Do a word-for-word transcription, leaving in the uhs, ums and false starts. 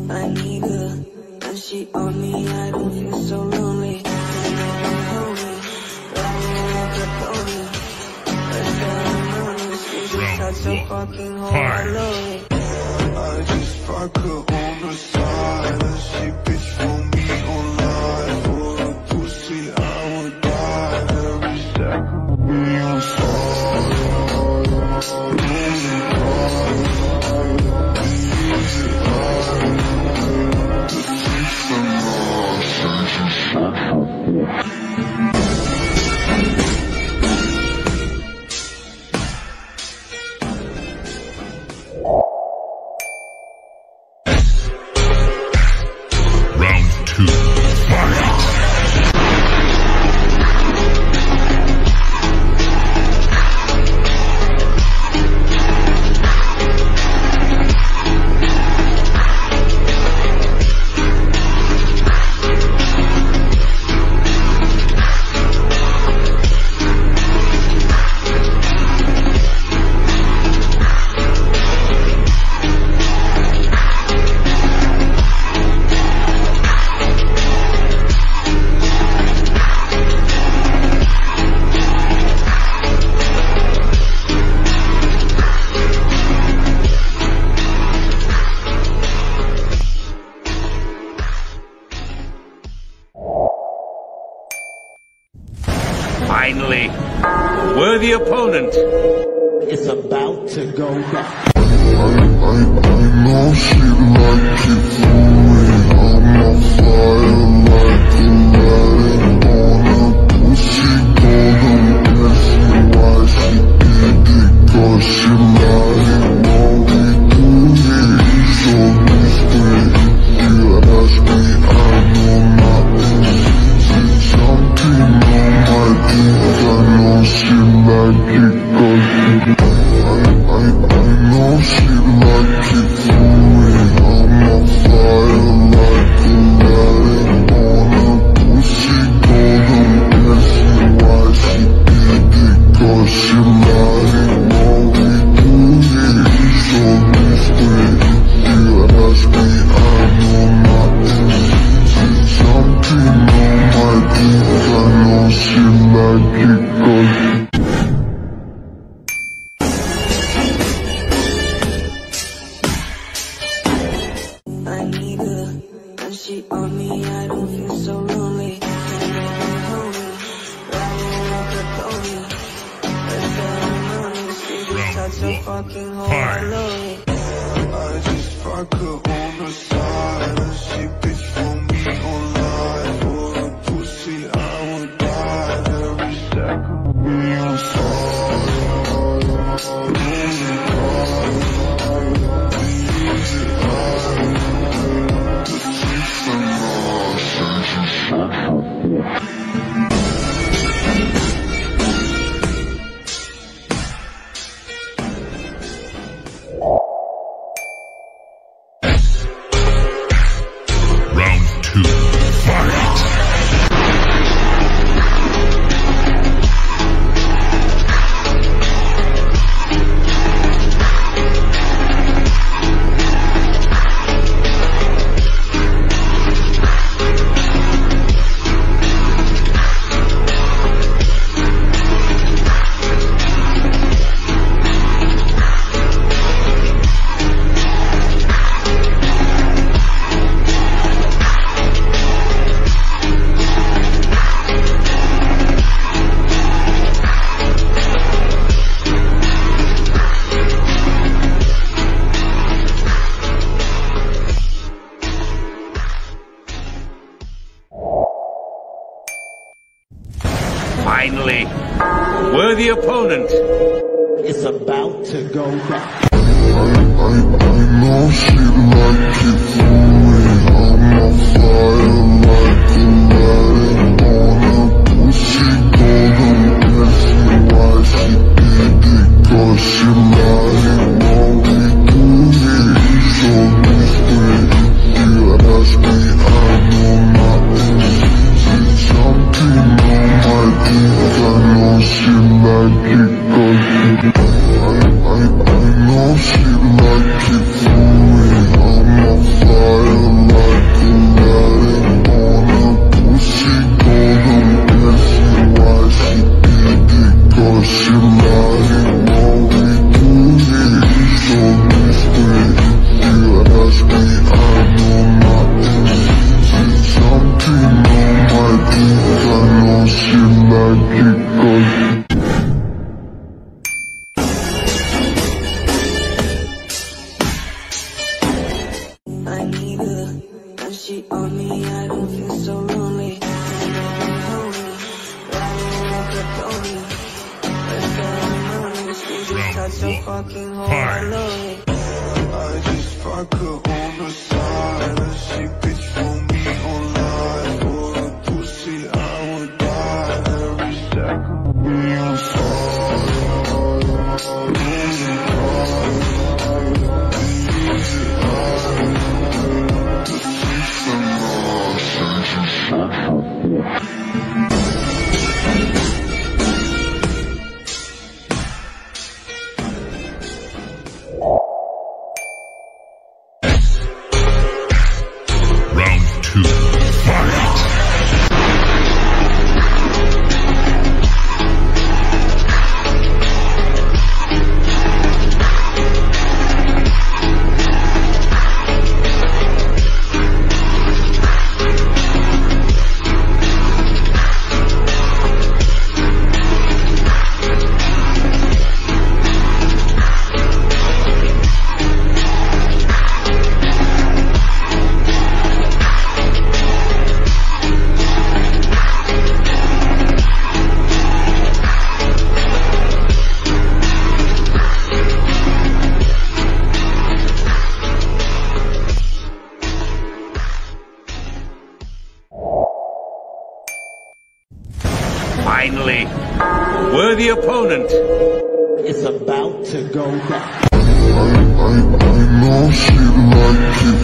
I need her. When she on me, I don't feel so lonely. I know I'm homie, riding like a pony. First ceremony, she just had so fucking hard. I love it. I just fuck her on the side, and she bitch for me online. For the pussy, I would die every second. Me on Round two, fight! Finally, worthy opponent. It's about to go down. I, I, I know she like it for me. I'm on fire like a lion on a pussy. Golden blessing, why she did it? Cause she lying. What we do here is so mystery. If you ask me, I know nothing. She's something on my dick. I know she like it cause she I, I, I know she like it for me. I'm on fire like a lion on a pussy. Golden blessing, why she did it? Cause she lying. What we do here is so mystery. If you ask me, I know nothing. She's something on my dick. I know she like it cause she I need her. When she on me, I don't feel so lonely. I know I'm homie, riding like a pony. First ceremony, she just had so fucking hard. I love it. I just fuck her on the side, and she bitch for me online. For the pussy, I would die every second. Me on Round two, fight! Finally, worthy opponent. It's about to go down. I, I, I know she like it for me. I'm on fire like a lion on a pussy. Golden blessing, why she did it? Cause she lying. What we do here is so mystery. If you ask me, I know nothing. She's something on my dick. I know she like it cause she I, I, I know she like it for me. I'm on I need her. When she on me, I don't feel so lonely. I know I'm hungry, riding like a pony. Let's go on the street, just touch so fucking hard, I love it. I just fuck her on the side, and she bitch for me online. For the pussy, I would die every second. Me inside. Round two, fight! Finally, worthy opponent. It's about to go down. I, I, I know she like it